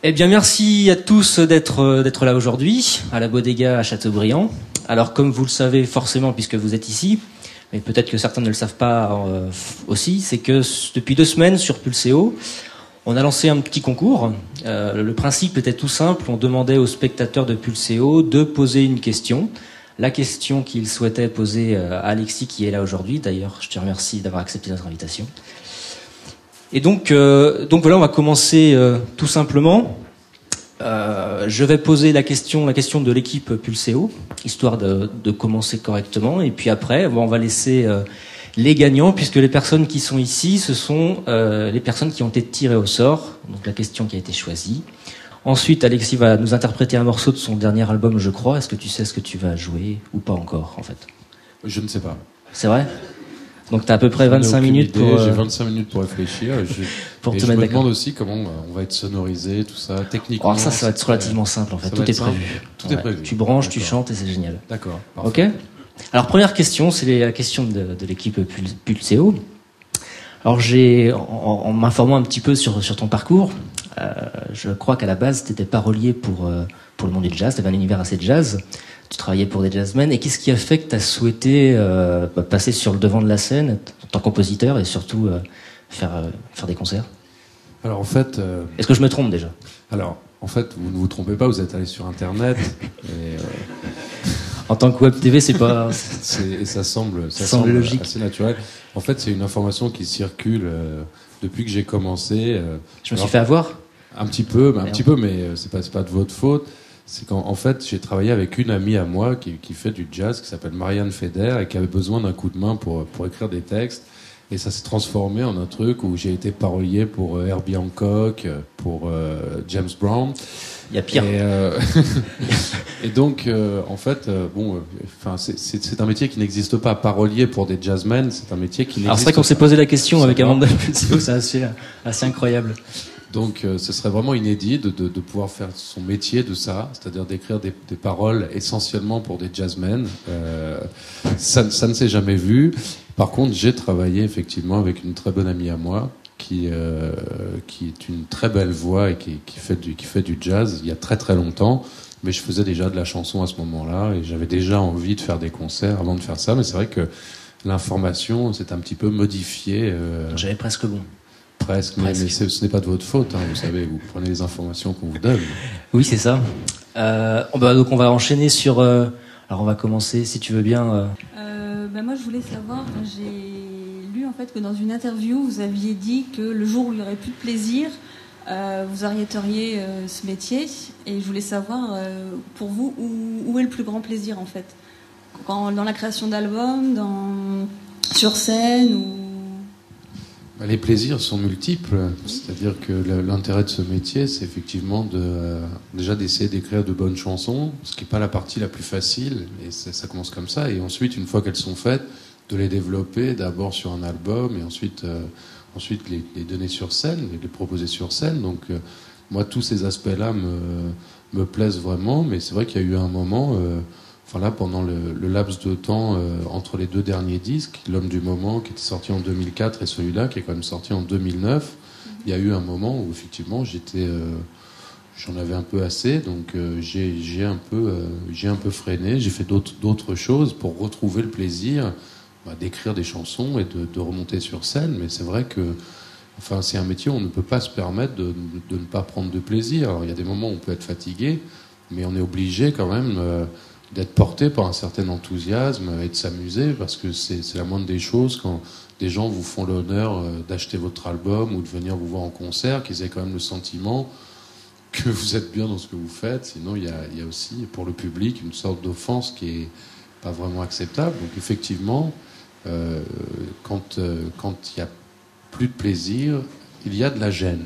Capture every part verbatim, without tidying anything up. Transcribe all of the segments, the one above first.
Eh bien, merci à tous d'être d'être là aujourd'hui, à la Bodega à Châteaubriand. Alors, comme vous le savez forcément, puisque vous êtes ici, mais peut-être que certains ne le savent pas euh, aussi, c'est que depuis deux semaines sur Pulseo, on a lancé un petit concours. Euh, le principe était tout simple, on demandait aux spectateurs de Pulseo de poser une question. La question qu'ils souhaitaient poser à Alexis, qui est là aujourd'hui. D'ailleurs, je te remercie d'avoir accepté notre invitation. Et donc, euh, donc voilà, on va commencer euh, tout simplement. Euh, je vais poser la question, la question de l'équipe Pulseo, histoire de, de commencer correctement. Et puis après, bon, on va laisser euh, les gagnants, puisque les personnes qui sont ici, ce sont euh, les personnes qui ont été tirées au sort. Donc la question qui a été choisie. Ensuite, Alexis va nous interpréter un morceau de son dernier album, je crois. Est-ce que tu sais ce que tu vas jouer ou pas encore, en fait? Je ne sais pas. C'est vrai? Donc t'as à peu près vingt-cinq minutes pour... Euh... J'ai vingt-cinq minutes pour réfléchir. Et je, pour et te je mettre me d'accord. demande aussi comment on va être sonorisé, tout ça, techniquement. Alors ça, ça va être relativement simple en fait. Tout est simple. prévu. Tout ouais. est prévu. Tu branches, tu chantes et c'est génial. D'accord. Ok. Alors première question, c'est la question de, de l'équipe Pulseo. Alors j'ai, en, en m'informant un petit peu sur, sur ton parcours, euh, je crois qu'à la base t'étais parolier pour, euh, pour le monde du jazz, t'avais un univers assez jazz. Tu travaillais pour des jazzmen, et qu'est-ce qui a fait que tu as souhaité euh, passer sur le devant de la scène en tant que compositeur et surtout euh, faire, euh, faire des concerts? Alors en fait... Euh... Est-ce que je me trompe déjà? Alors, en fait, vous ne vous trompez pas, vous êtes allé sur Internet. et, euh... En tant que web T V, c'est pas... c'est, et ça semble, ça ça semble, semble logique. assez naturel. En fait, c'est une information qui circule euh, depuis que j'ai commencé. Euh, je me suis fait avoir Un petit peu, mais un petit peu, mais euh, c'est pas, c'est pas de votre faute. C'est qu'en en fait, j'ai travaillé avec une amie à moi qui, qui fait du jazz, qui s'appelle Marianne Feder, et qui avait besoin d'un coup de main pour, pour écrire des textes. Et ça s'est transformé en un truc où j'ai été parolier pour euh, Herbie Hancock, pour euh, James Brown. Il y a pire. Et, euh, et donc, euh, en fait, euh, bon, enfin, euh, c'est, c'est, c'est un métier qui n'existe pas. Parolier pour des jazzmen, c'est un métier qui n'existe pas. Alors c'est vrai qu'on s'est posé la question avec Amanda Pulseo, c'est assez, assez incroyable. Donc, euh, ce serait vraiment inédit de, de, de pouvoir faire son métier de ça, c'est-à-dire d'écrire des, des paroles essentiellement pour des jazzmen. Euh, ça, ça ne s'est jamais vu. Par contre, j'ai travaillé effectivement avec une très bonne amie à moi, qui, euh, qui est une très belle voix et qui, qui, fait du, qui fait du jazz il y a très très longtemps. Mais je faisais déjà de la chanson à ce moment-là et j'avais déjà envie de faire des concerts avant de faire ça. Mais c'est vrai que l'information s'est un petit peu modifiée. Euh, J'avais presque bon. Presque, mais, mais ce n'est pas de votre faute, hein, vous savez, vous prenez les informations qu'on vous donne. Oui, c'est ça. Euh, bah, donc on va enchaîner sur... Euh, alors on va commencer, si tu veux bien. Euh... Euh, bah moi je voulais savoir, j'ai lu en fait que dans une interview, vous aviez dit que le jour où il n'y aurait plus de plaisir, euh, vous arrêteriez euh, ce métier. Et je voulais savoir, euh, pour vous, où, où est le plus grand plaisir en fait? Quand, dans la création d'albums, dans, sur scène ou... Les plaisirs sont multiples, c'est-à-dire que l'intérêt de ce métier, c'est effectivement de, euh, déjà d'essayer d'écrire de bonnes chansons, ce qui n'est pas la partie la plus facile, et ça, ça commence comme ça, et ensuite, une fois qu'elles sont faites, de les développer d'abord sur un album, et ensuite, euh, ensuite les, les donner sur scène, les, les proposer sur scène. Donc, euh, moi, tous ces aspects-là me, me plaisent vraiment, mais c'est vrai qu'il y a eu un moment... Euh, Enfin là, pendant le, le laps de temps euh, entre les deux derniers disques, L'Homme du Moment, qui était sorti en deux mille quatre, et celui-là, qui est quand même sorti en deux mille neuf, il y a eu un moment où, effectivement, j'étais, euh, j'en avais un peu assez, donc euh, j'ai, j'ai, un peu, euh, j'ai un peu freiné, j'ai fait d'autres, d'autres choses pour retrouver le plaisir bah, d'écrire des chansons et de, de remonter sur scène, mais c'est vrai que enfin, c'est un métier où on ne peut pas se permettre de, de ne pas prendre de plaisir. Alors, il y a des moments où on peut être fatigué, mais on est obligé quand même... Euh, d'être porté par un certain enthousiasme et de s'amuser, parce que c'est, c'est la moindre des choses quand des gens vous font l'honneur d'acheter votre album ou de venir vous voir en concert, qu'ils aient quand même le sentiment que vous êtes bien dans ce que vous faites. Sinon, il y a, il y a aussi pour le public une sorte d'offense qui est pas vraiment acceptable. Donc effectivement, euh, quand euh, quand il y a plus de plaisir, il y a de la gêne.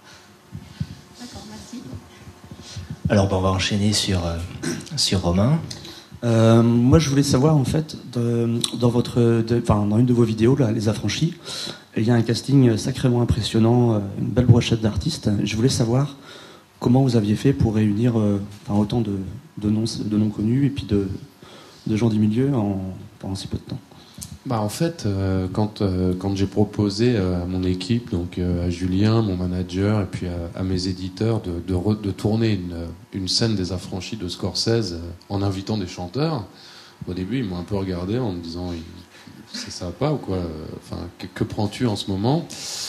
Alors bah, on va enchaîner sur, euh, sur Romain. Euh, moi je voulais savoir en fait, de, dans, votre, de, enfin, dans une de vos vidéos, là, Les Affranchis, il y a un casting sacrément impressionnant, une belle brochette d'artistes. Je voulais savoir comment vous aviez fait pour réunir euh, enfin, autant de, de, noms, de noms connus et puis de, de gens du milieu en, pendant si peu de temps? Bah en fait, euh, quand, euh, quand j'ai proposé euh, à mon équipe, donc euh, à Julien, mon manager, et puis à, à mes éditeurs, de, de, re, de tourner une, une scène des Affranchis de Scorsese euh, en invitant des chanteurs, au début, ils m'ont un peu regardé en me disant « c'est ça pas ou quoi ? Enfin, que, que prends-tu en ce moment ?»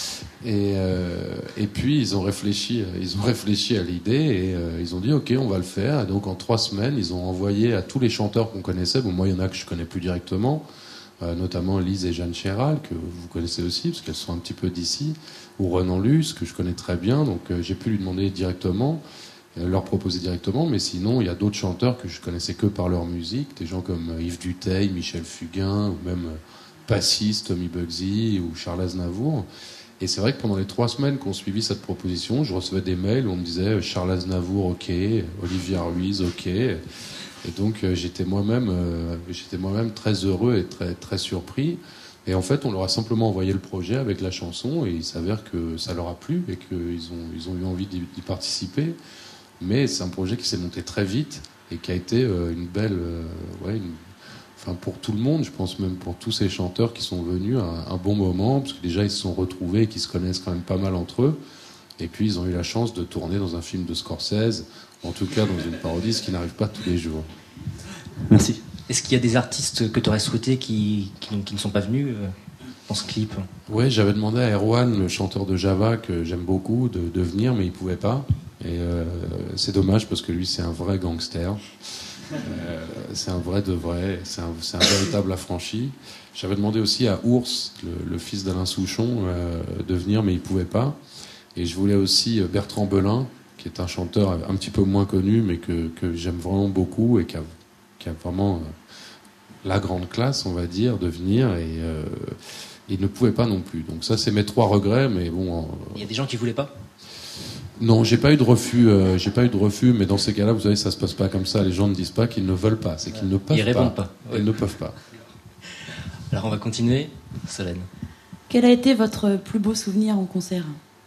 Et, euh, et puis ils ont réfléchi, ils ont réfléchi à l'idée et euh, ils ont dit ok, on va le faire. Et donc en trois semaines, ils ont envoyé à tous les chanteurs qu'on connaissait. Bon, moi il y en a que je connais plus directement, euh, notamment Lise et Jeanne Chéral que vous connaissez aussi parce qu'elles sont un petit peu d'ici, ou Renan Luce que je connais très bien. Donc euh, j'ai pu lui demander directement, euh, leur proposer directement. Mais sinon il y a d'autres chanteurs que je connaissais que par leur musique, des gens comme Yves Duteil, Michel Fugain ou même euh, Passis, Tommy Bugsy ou Charles Aznavour. Et c'est vrai que pendant les trois semaines qu'on suivi cette proposition, je recevais des mails où on me disait Charles Aznavour, ok, Olivier Ruiz, ok. Et donc euh, j'étais moi-même, euh, j'étais moi-même très heureux et très très surpris. Et en fait, on leur a simplement envoyé le projet avec la chanson, et il s'avère que ça leur a plu et qu'ils ont ils ont eu envie d'y, d'y participer. Mais c'est un projet qui s'est monté très vite et qui a été euh, une belle, euh, ouais, une, Enfin, pour tout le monde, je pense même pour tous ces chanteurs qui sont venus, un, un bon moment, parce que déjà ils se sont retrouvés et qu'ils se connaissent quand même pas mal entre eux. Et puis ils ont eu la chance de tourner dans un film de Scorsese, en tout cas dans une parodie, ce qui n'arrive pas tous les jours. Merci. Est-ce qu'il y a des artistes que tu aurais souhaité qui, qui, qui ne sont pas venus euh, dans ce clip? Oui, j'avais demandé à Erwan, le chanteur de Java, que j'aime beaucoup, de, de venir, mais il pouvait pas. Et euh, c'est dommage parce que lui, c'est un vrai gangster. Euh, c'est un vrai de vrai, c'est un, c'est un véritable affranchi. J'avais demandé aussi à Ours, le, le fils d'Alain Souchon, euh, de venir, mais il pouvait pas. Et je voulais aussi Bertrand Belin, qui est un chanteur un petit peu moins connu, mais que, que j'aime vraiment beaucoup et qui a, qui a vraiment euh, la grande classe, on va dire, de venir. Et euh, il ne pouvait pas non plus. Donc ça, c'est mes trois regrets, mais bon. Euh, il y a des gens qui voulaient pas? Non, j'ai pas eu de refus. Euh, j'ai pas eu de refus, mais dans ces cas-là, vous savez, ça se passe pas comme ça. Les gens ne disent pas qu'ils ne veulent pas, c'est qu'ils ne peuvent Ils pas. répondent pas. Ils ouais. ne peuvent pas. Alors on va continuer. Solène. Quel a été votre plus beau souvenir en concert?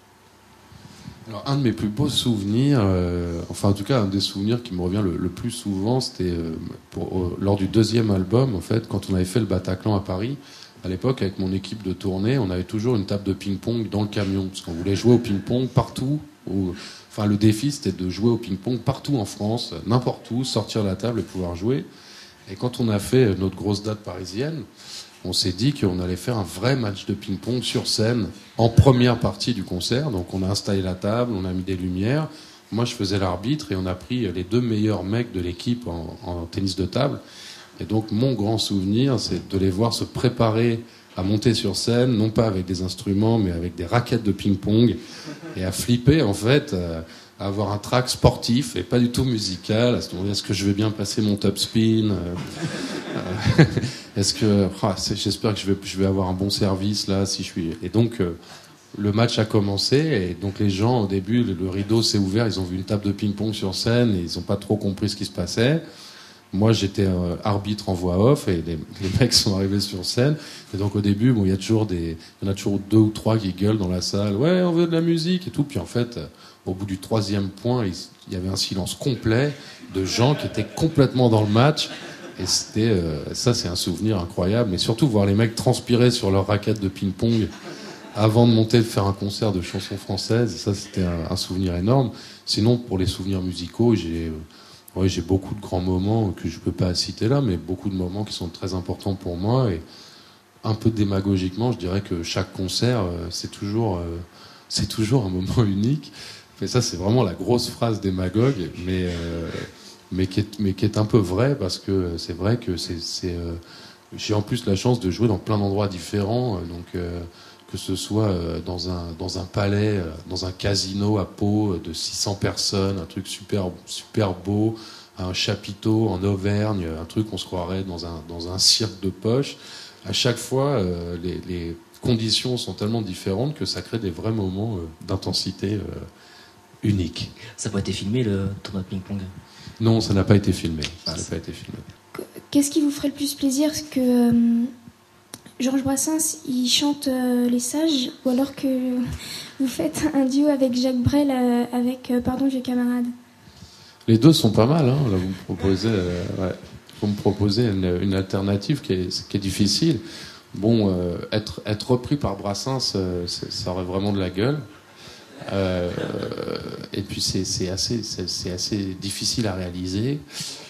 Alors, un de mes plus beaux souvenirs, euh, enfin en tout cas un des souvenirs qui me revient le, le plus souvent, c'était euh, pour, euh, lors du deuxième album, en fait, quand on avait fait le Bataclan à Paris. À l'époque, avec mon équipe de tournée, on avait toujours une table de ping-pong dans le camion, parce qu'on voulait jouer au ping-pong partout. Où, enfin, le défi, c'était de jouer au ping-pong partout en France, n'importe où, sortir la table et pouvoir jouer. Et quand on a fait notre grosse date parisienne, on s'est dit qu'on allait faire un vrai match de ping-pong sur scène en première partie du concert. Donc on a installé la table, on a mis des lumières. Moi, je faisais l'arbitre et on a pris les deux meilleurs mecs de l'équipe en, en tennis de table. Et donc mon grand souvenir, c'est de les voir se préparer à monter sur scène, non pas avec des instruments, mais avec des raquettes de ping-pong, et à flipper, en fait, à avoir un track sportif et pas du tout musical, à se demander est-ce que je vais bien passer mon top spin, euh, est-ce que, ah, c'est, j'espère que je vais, je vais avoir un bon service là, si je suis... Et donc, euh, le match a commencé, et donc les gens, au début, le, le rideau s'est ouvert, ils ont vu une table de ping-pong sur scène, et ils n'ont pas trop compris ce qui se passait. Moi, j'étais euh, arbitre en voix off, et les, les mecs sont arrivés sur scène. Et donc, au début, bon, il y a toujours des, il y en a toujours deux ou trois qui gueulent dans la salle. Ouais, on veut de la musique et tout. Puis en fait, euh, au bout du troisième point, il, il y avait un silence complet de gens qui étaient complètement dans le match. Et c'était, euh, ça, c'est un souvenir incroyable. Mais surtout, voir les mecs transpirer sur leur raquette de ping-pong avant de monter, de faire un concert de chansons françaises. Ça, c'était un, un souvenir énorme. Sinon, pour les souvenirs musicaux, j'ai, euh, Oui, j'ai beaucoup de grands moments que je ne peux pas citer là, mais beaucoup de moments qui sont très importants pour moi. Et un peu démagogiquement, je dirais que chaque concert, c'est toujours, c'est toujours un moment unique. Mais ça, c'est vraiment la grosse phrase démagogue, mais, euh, mais, qui est, mais qui est un peu vraie, parce que c'est vrai que c'est, c'est, euh, j'ai en plus la chance de jouer dans plein d'endroits différents. Donc, euh, que ce soit dans un, dans un palais, dans un casino à Pau de six cents personnes, un truc super, super beau, un chapiteau en Auvergne, un truc qu'on se croirait dans un, dans un cirque de poche. À chaque fois, euh, les, les conditions sont tellement différentes que ça crée des vrais moments euh, d'intensité euh, uniques. Ça n'a pas été filmé, le tournoi de ping-pong? Non, ça n'a pas été filmé. Ça n'a pas été filmé. Qu'est-ce qui vous ferait le plus plaisir, ce que... Euh... Georges Brassens, il chante euh, Les Sages, ou alors que vous faites un duo avec Jacques Brel, euh, avec euh, Pardon, j'ai camarade. Les deux sont pas mal, hein, là vous me proposez. Euh, ouais. faut me proposer une, une alternative qui est, qui est difficile. Bon, euh, être, être repris par Brassens, euh, ça aurait vraiment de la gueule. Euh, et puis c'est, c'est, assez, c'est, c'est assez difficile à réaliser.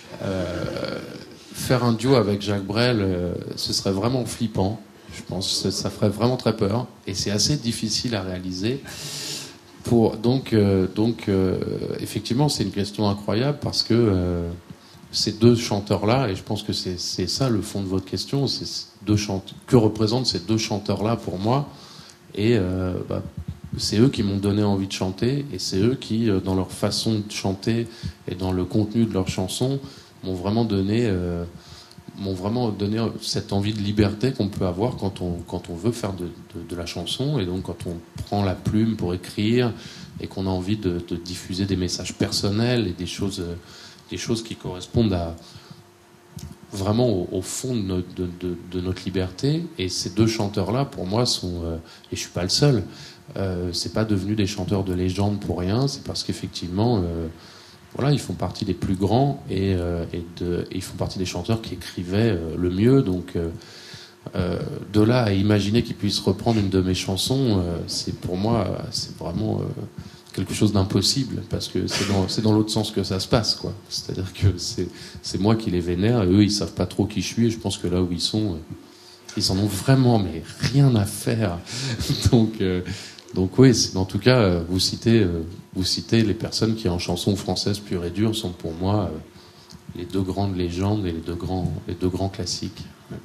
Euh, faire un duo avec Jacques Brel, euh, ce serait vraiment flippant. Je pense que ça ferait vraiment très peur. Et c'est assez difficile à réaliser. Pour, donc, euh, donc euh, effectivement, c'est une question incroyable parce que euh, ces deux chanteurs-là, et je pense que c'est, c'est ça le fond de votre question, c'est deux chante- que représentent ces deux chanteurs-là pour moi. Et euh, bah, c'est eux qui m'ont donné envie de chanter, et c'est eux qui, dans leur façon de chanter et dans le contenu de leurs chansons, m'ont vraiment donné, euh, m'ont vraiment donné cette envie de liberté qu'on peut avoir quand on, quand on veut faire de, de, de la chanson, et donc quand on prend la plume pour écrire et qu'on a envie de, de diffuser des messages personnels et des choses, des choses qui correspondent à vraiment au, au fond de notre, de, de, de notre liberté. Et ces deux chanteurs-là, pour moi, sont, euh, et je suis pas le seul, euh, c'est pas devenu des chanteurs de légende pour rien, c'est parce qu'effectivement, euh, voilà, ils font partie des plus grands et, euh, et, de, et ils font partie des chanteurs qui écrivaient euh, le mieux. Donc, euh, euh, de là à imaginer qu'ils puissent reprendre une de mes chansons, euh, c'est pour moi, c'est vraiment euh, quelque chose d'impossible, parce que c'est dans, c'est dans l'autre sens que ça se passe, quoi. C'est-à-dire que c'est, c'est moi qui les vénère, et eux, ils savent pas trop qui je suis, et je pense que là où ils sont, euh, ils en ont vraiment mais rien à faire. donc, euh, donc oui, c'est, en tout cas, euh, vous citez, euh, vous citez les personnes qui, en chanson française pure et dure, sont pour moi euh, les deux grandes légendes et les deux grands, les deux grands classiques. Ouais.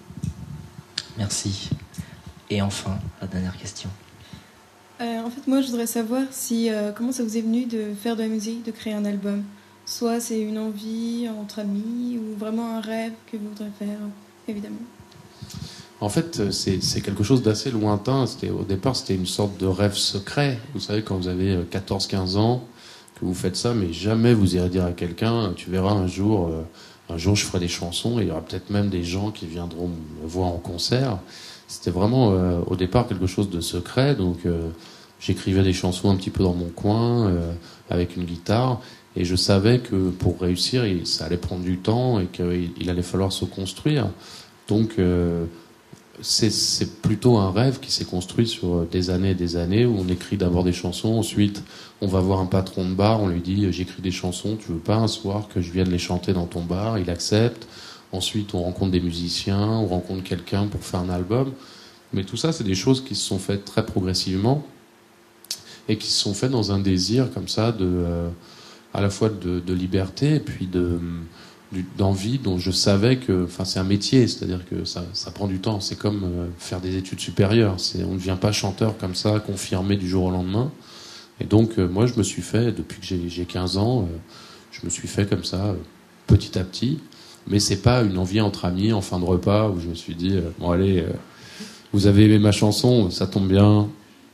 Merci. Et enfin, la dernière question. Euh, en fait, moi, je voudrais savoir si euh, comment ça vous est venu de faire de la musique, de créer un album. Soit c'est une envie entre amis, ou vraiment un rêve que vous voudrez faire, évidemment. En fait, c'est, c'est quelque chose d'assez lointain. C'était, au départ, c'était une sorte de rêve secret. Vous savez, quand vous avez quatorze quinze ans, que vous faites ça, mais jamais vous irez dire à quelqu'un, tu verras un jour, euh, un jour je ferai des chansons, et il y aura peut-être même des gens qui viendront me voir en concert. C'était vraiment, euh, au départ, quelque chose de secret. Donc, euh, j'écrivais des chansons un petit peu dans mon coin, euh, avec une guitare, et je savais que pour réussir, il, ça allait prendre du temps, et qu'il il allait falloir se construire. Donc, euh, c'est, c'est plutôt un rêve qui s'est construit sur des années et des années, où on écrit d'abord des chansons, ensuite on va voir un patron de bar, on lui dit j'écris des chansons, tu veux pas un soir que je vienne les chanter dans ton bar? Il accepte. Ensuite on rencontre des musiciens, on rencontre quelqu'un pour faire un album. Mais tout ça, c'est des choses qui se sont faites très progressivement et qui se sont faites dans un désir comme ça de, euh, à la fois de, de liberté et puis de d'envie dont je savais que, enfin, c'est un métier, c'est-à-dire que ça, ça prend du temps. C'est comme euh, faire des études supérieures. C'est, on ne devient pas chanteur comme ça, confirmé du jour au lendemain. Et donc, euh, moi, je me suis fait, depuis que j'ai, j'ai quinze ans, euh, je me suis fait comme ça, euh, petit à petit. Mais c'est pas une envie entre amis, en fin de repas, où je me suis dit, euh, bon, allez, euh, vous avez aimé ma chanson, ça tombe bien,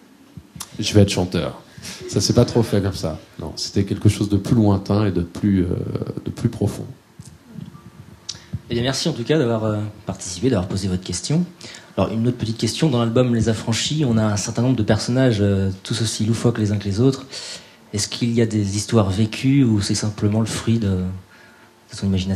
je vais être chanteur. Ça s'est pas trop fait comme ça. Non, c'était quelque chose de plus lointain et de plus, euh, de plus profond. Eh bien, merci en tout cas d'avoir euh, participé, d'avoir posé votre question. Alors, une autre petite question. Dans l'album Les Affranchis, on a un certain nombre de personnages euh, tous aussi loufoques les uns que les autres. Est-ce qu'il y a des histoires vécues ou c'est simplement le fruit de, de son imagination ?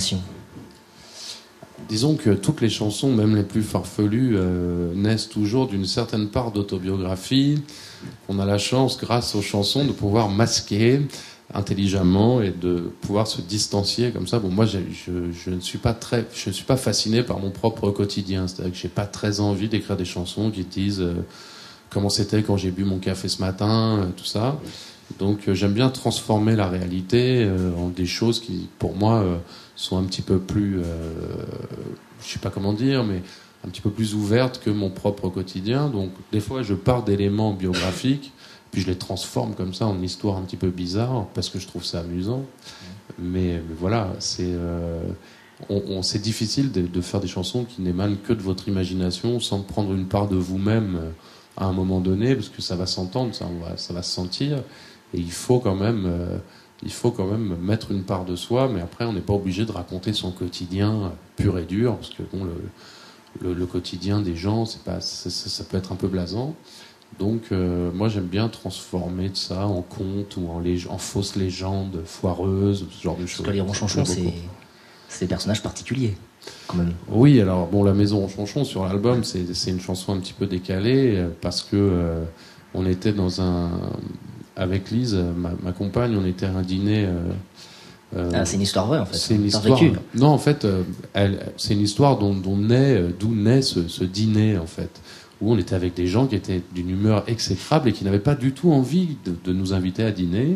Disons que toutes les chansons, même les plus farfelues, euh, naissent toujours d'une certaine part d'autobiographie. On a la chance, grâce aux chansons, de pouvoir masquer intelligemment et de pouvoir se distancier comme ça. Bon, moi, je, je, je ne suis pas très, je ne suis pas fasciné par mon propre quotidien. C'est-à-dire que j'ai pas très envie d'écrire des chansons qui disent euh, comment c'était quand j'ai bu mon café ce matin, euh, tout ça. Donc, euh, j'aime bien transformer la réalité euh, en des choses qui, pour moi, euh, sont un petit peu plus, euh, je sais pas comment dire, mais un petit peu plus ouvertes que mon propre quotidien. Donc, des fois, je pars d'éléments biographiques, puis je les transforme comme ça en une histoire un petit peu bizarre, parce que je trouve ça amusant. Mais, mais voilà, c'est, euh, on, on, c'est difficile de, de faire des chansons qui n'émanent que de votre imagination, sans prendre une part de vous-même à un moment donné, parce que ça va s'entendre, ça, on va, ça va se sentir. Et il faut quand même, euh, il faut quand même mettre une part de soi, mais après, on n'est pas obligé de raconter son quotidien pur et dur, parce que bon, le, le, le quotidien des gens, c'est pas, ça, ça peut être un peu blasant. Donc, euh, moi, j'aime bien transformer de ça en conte ou en, lég- en fausse légende foireuse, ce genre de choses. Parce que les Ronchonchons, c'est, c'est des personnages particuliers, quand même. Oui, alors bon, La Maison en Chanchon sur l'album, c'est, c'est une chanson un petit peu décalée euh, parce que euh, on était dans un, avec Lise, ma, ma compagne, on était à un dîner. Euh, euh, ah, c'est une histoire vraie en fait. C'est une T'as histoire. vécu. Non, en fait, euh, elle, c'est une histoire dont, dont naît, d'où naît ce, ce dîner en fait, où on était avec des gens qui étaient d'une humeur exécrable et qui n'avaient pas du tout envie de, de nous inviter à dîner.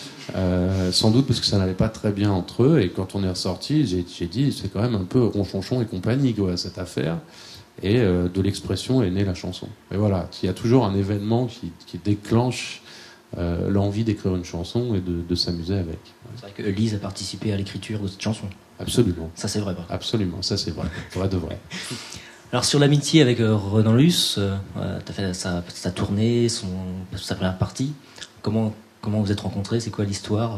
Euh, sans doute parce que ça n'allait pas très bien entre eux, et quand on est ressorti, j'ai, j'ai dit c'est quand même un peu ronchonchon et compagnie quoi, cette affaire, et euh, de l'expression est née la chanson. Et voilà, il y a toujours un événement qui, qui déclenche euh, l'envie d'écrire une chanson et de, de s'amuser avec. C'est vrai que Lise a participé à l'écriture de cette chanson. Absolument. Ça c'est vrai. Pas. Absolument, ça c'est vrai, vrai de vrai. Alors sur l'amitié avec euh, Renan Luce, euh, t'as fait sa, sa tournée, son, sa première partie. Comment Comment vous êtes rencontrés? C'est quoi l'histoire?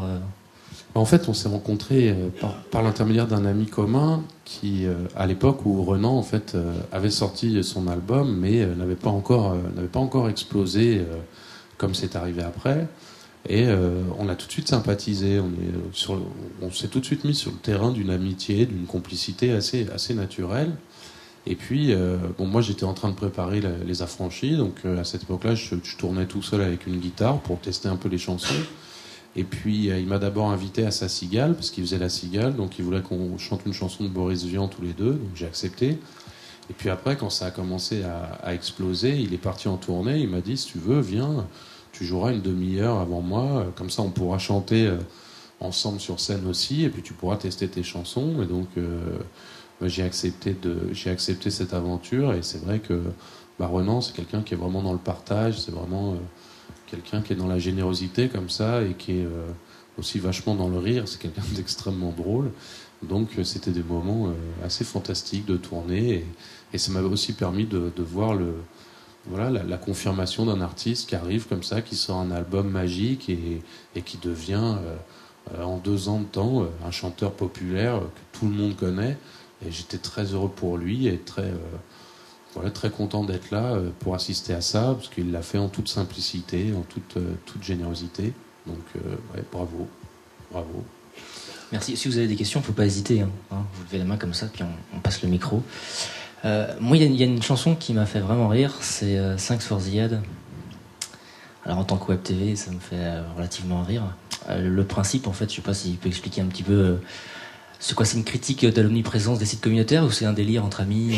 En fait, on s'est rencontrés euh, par, par l'intermédiaire d'un ami commun qui, euh, à l'époque où Renan en fait euh, avait sorti son album, mais euh, n'avait pas encore euh, n'avait pas encore explosé euh, comme c'est arrivé après. Et euh, on a tout de suite sympathisé. On est sur, on s'est tout de suite mis sur le terrain d'une amitié, d'une complicité assez assez naturelle. Et puis, euh, bon, moi j'étais en train de préparer la, les Affranchis, donc euh, à cette époque-là, je, je tournais tout seul avec une guitare pour tester un peu les chansons. Et puis, euh, il m'a d'abord invité à sa cigale, parce qu'il faisait la cigale, donc il voulait qu'on chante une chanson de Boris Vian tous les deux, donc j'ai accepté. Et puis après, quand ça a commencé à, à exploser, il est parti en tournée, il m'a dit, si tu veux, viens, tu joueras une demi-heure avant moi, comme ça on pourra chanter euh, ensemble sur scène aussi, et puis tu pourras tester tes chansons. Et donc... Euh, J'ai accepté, de, j'ai accepté cette aventure, et c'est vrai que bah, Renan, c'est quelqu'un qui est vraiment dans le partage, c'est vraiment euh, quelqu'un qui est dans la générosité comme ça, et qui est euh, aussi vachement dans le rire, c'est quelqu'un d'extrêmement drôle. Donc euh, c'était des moments euh, assez fantastiques de tourner, et, et ça m'avait aussi permis de, de voir le, voilà, la, la confirmation d'un artiste qui arrive comme ça, qui sort un album magique, et, et qui devient euh, en deux ans de temps un chanteur populaire que tout le monde connaît. Et j'étais très heureux pour lui et très, euh, voilà, très content d'être là euh, pour assister à ça, parce qu'il l'a fait en toute simplicité, en toute, euh, toute générosité. Donc, euh, ouais, bravo, bravo. Merci. Si vous avez des questions, il ne faut pas hésiter. Hein. Vous levez la main comme ça, puis on, on passe le micro. Euh, moi, il y, y a une chanson qui m'a fait vraiment rire, c'est euh, Thanks for the Ad. Alors, en tant que web T V, ça me fait euh, relativement rire. Euh, le principe, en fait, je ne sais pas s'il peut expliquer un petit peu... Euh, C'est quoi, c'est une critique de l'omniprésence des sites communautaires, ou c'est un délire entre amis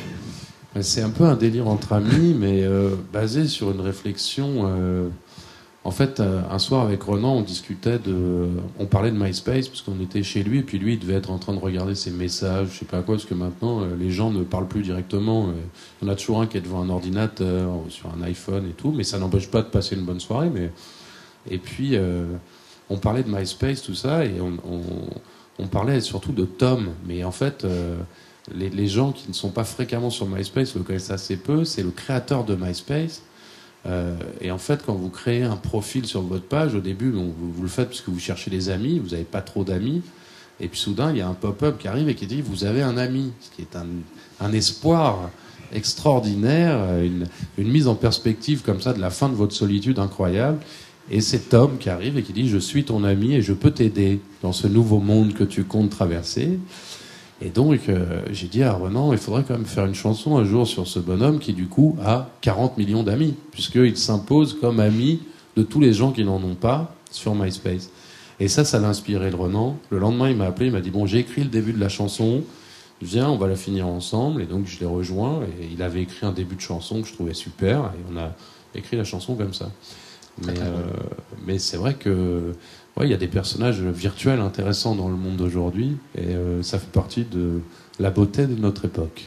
euh... C'est un peu un délire entre amis, mais euh, basé sur une réflexion. Euh, en fait, euh, un soir avec Renan, on discutait de, on parlait de MySpace parce qu'on était chez lui, et puis lui, il devait être en train de regarder ses messages, je sais pas quoi, parce que maintenant, euh, les gens ne parlent plus directement. Euh, il y en a toujours un qui est devant un ordinateur, sur un iPhone et tout, mais ça n'empêche pas de passer une bonne soirée. Mais et puis, euh, on parlait de MySpace, tout ça, et on, on On parlait surtout de Tom, mais en fait, euh, les, les gens qui ne sont pas fréquemment sur MySpace le connaissent assez peu. C'est le créateur de MySpace. Euh, et en fait, quand vous créez un profil sur votre page, au début, bon, vous, vous le faites parce que vous cherchez des amis, vous n'avez pas trop d'amis. Et puis soudain, il y a un pop-up qui arrive et qui dit « Vous avez un ami », ce qui est un, un espoir extraordinaire, une, une mise en perspective comme ça de la fin de votre solitude incroyable. Et c'est Tom qui arrive et qui dit « Je suis ton ami et je peux t'aider dans ce nouveau monde que tu comptes traverser. » Et donc, euh, j'ai dit à Renan, il faudrait quand même faire une chanson un jour sur ce bonhomme qui, du coup, a quarante millions d'amis, puisqu'il s'impose comme ami de tous les gens qui n'en ont pas sur MySpace. Et ça, ça l'a inspiré le Renan. Le lendemain, il m'a appelé, il m'a dit « Bon, j'ai écrit le début de la chanson, viens, on va la finir ensemble. » Et donc, je l'ai rejoint, et il avait écrit un début de chanson que je trouvais super, et on a écrit la chanson comme ça. Mais, euh, mais c'est vrai que ouais, y a des personnages virtuels intéressants dans le monde d'aujourd'hui, et euh, ça fait partie de la beauté de notre époque.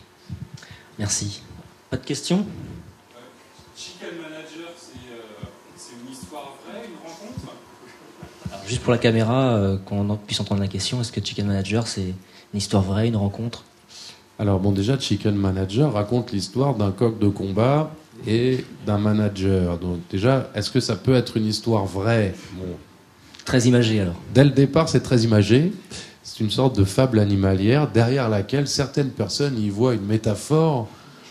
Merci. Pas de questions ? euh, Chicken Manager, c'est, euh, c'est une histoire vraie, une rencontre ? Alors, juste pour la caméra, euh, qu'on puisse entendre la question, est-ce que Chicken Manager, c'est une histoire vraie, une rencontre ? Alors bon, déjà, Chicken Manager raconte l'histoire d'un coq de combat et d'un manager. Donc déjà, est-ce que ça peut être une histoire vraie ? Bon. Très imagé alors. Dès le départ, c'est très imagé. C'est une sorte de fable animalière derrière laquelle certaines personnes y voient une métaphore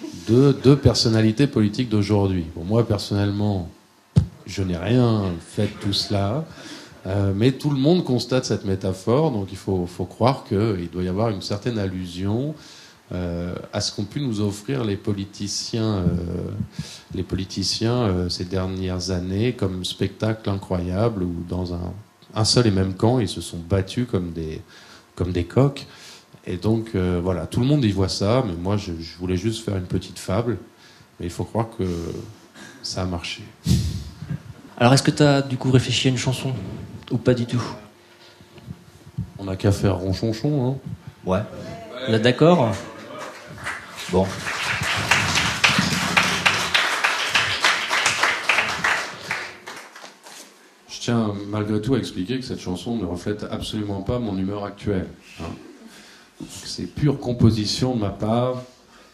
de deux personnalités politiques d'aujourd'hui. Bon, moi, personnellement, je n'ai rien fait de tout cela. Euh, mais tout le monde constate cette métaphore, donc il faut, faut croire qu'il doit y avoir une certaine allusion euh, à ce qu'ont pu nous offrir les politiciens, euh, les politiciens euh, ces dernières années comme spectacle incroyable où dans un, un seul et même camp, ils se sont battus comme des, comme des coqs. Et donc euh, voilà, tout le monde y voit ça, mais moi je, je voulais juste faire une petite fable, mais il faut croire que ça a marché. Alors est-ce que tu as du coup réfléchi à une chanson ou pas du tout? On n'a qu'à faire ronchonchon, hein. Ouais. Vous êtes d'accord? Bon. Je tiens malgré tout à expliquer que cette chanson ne reflète absolument pas mon humeur actuelle, hein. C'est pure composition de ma part.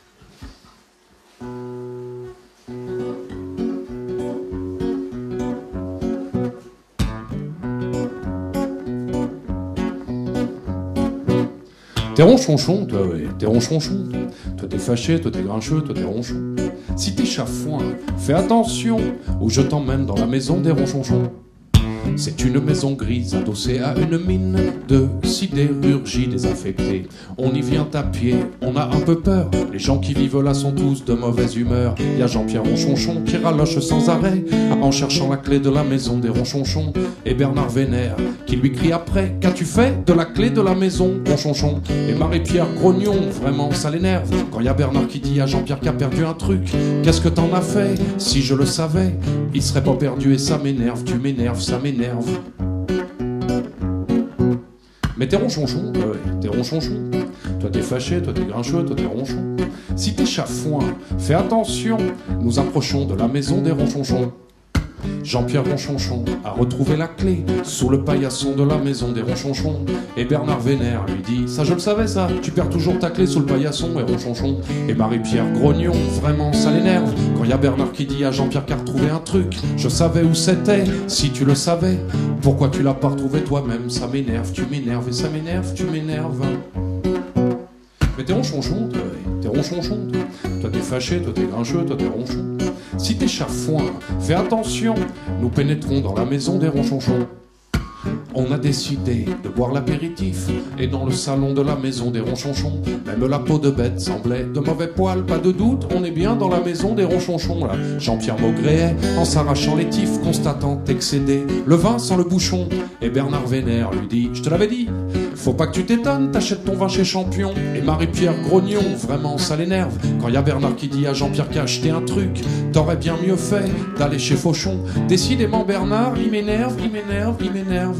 T'es ronchonchon, toi, ouais, t'es ronchonchon. Toi, t'es fâché, toi, t'es grincheux, toi, t'es ronchon. Si t'es chafouin, fais attention, ou je t'emmène dans la maison des ronchonchons. C'est une maison grise adossée à une mine de sidérurgie désaffectée. On y vient à pied, on a un peu peur. Les gens qui vivent là sont tous de mauvaise humeur. Y a Jean-Pierre Ronchonchon qui raloche sans arrêt en cherchant la clé de la maison des Ronchonchons. Et Bernard Vénère qui lui crie après: qu'as-tu fait de la clé de la maison, Ronchonchon? Et Marie-Pierre Grognon, vraiment ça l'énerve quand y a Bernard qui dit à Jean-Pierre qui a perdu un truc: qu'est-ce que t'en as fait? Si je le savais, il serait pas perdu. Et ça m'énerve, tu m'énerves, ça m'énerve. Mais t'es ronchonchon, ouais, t'es ronchonchon. Toi t'es fâché, toi t'es grincheux, toi t'es ronchon. Si t'es chafouin, fais attention, nous approchons de la maison des ronchonchons. Jean-Pierre Ronchonchon a retrouvé la clé sous le paillasson de la maison des Ronchonchons. Et Bernard Vénère lui dit: ça je le savais ça, tu perds toujours ta clé sous le paillasson, et Ronchonchon. Et Marie-Pierre Grognon, vraiment ça l'énerve quand y a Bernard qui dit à Jean-Pierre qu'a retrouvé un truc. Je savais où c'était, si tu le savais, pourquoi tu l'as pas retrouvé toi-même? Ça m'énerve, tu m'énerves, et ça m'énerve, tu m'énerves. Mais t'es ronchonchon, toi, t'es ronchonchon, toi. Toi t'es fâché, toi t'es grincheux, toi t'es ronchon. Si t'es chafouin, fais attention, nous pénétrons dans la maison des Ronchonchons. On a décidé de boire l'apéritif, et dans le salon de la maison des Ronchonchons, même la peau de bête semblait de mauvais poil, pas de doute, on est bien dans la maison des Ronchonchons là. Jean-Pierre Maugréet, en s'arrachant les tifs, constatant excédé le vin sans le bouchon. Et Bernard Vénère lui dit: je te l'avais dit, faut pas que tu t'étonnes, t'achètes ton vin chez Champion. Et Marie-Pierre Grognon, vraiment ça l'énerve quand y a Bernard qui dit à Jean-Pierre qu'a acheté un truc. T'aurais bien mieux fait d'aller chez Fauchon. Décidément Bernard, il m'énerve, il m'énerve, il m'énerve.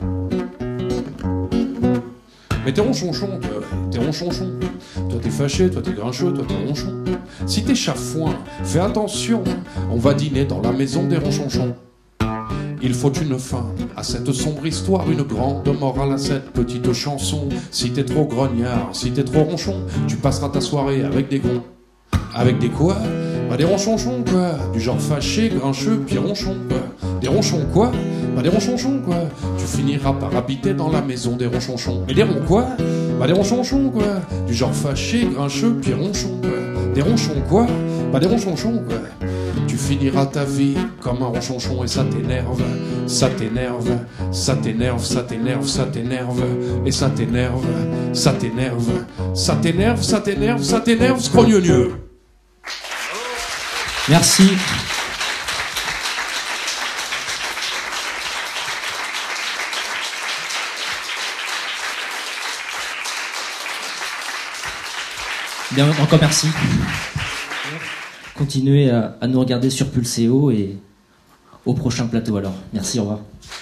Mais t'es ronchonchon, toi, t'es ronchonchon. Toi t'es fâché, toi t'es grincheux, toi t'es ronchon. Si t'es chafouin, fais attention, on va dîner dans la maison des Ronchonchons. Il faut une fin à cette sombre histoire, une grande morale à cette petite chanson. Si t'es trop grognard, si t'es trop ronchon, tu passeras ta soirée avec des gonds. Avec des quoi? Bah des ronchonchons quoi, du genre fâché, grincheux, puis ronchon quoi. Des ronchons quoi? Bah des ronchonchons quoi. Tu finiras par habiter dans la maison des ronchonchons. Mais des ronds quoi? Bah des ronchonchons quoi. Du genre fâché, grincheux, puis ronchon quoi. Des ronchons quoi? Bah des ronchonchons quoi. Tu finiras ta vie comme un ronchonchon et ça t'énerve, ça t'énerve, ça t'énerve, ça t'énerve, ça t'énerve, et ça t'énerve, ça t'énerve, ça t'énerve, ça t'énerve, ça t'énerve, scrogneux. Merci. Bien, encore merci. Continuez à, à nous regarder sur Pulséo et au prochain plateau alors. Merci, au revoir.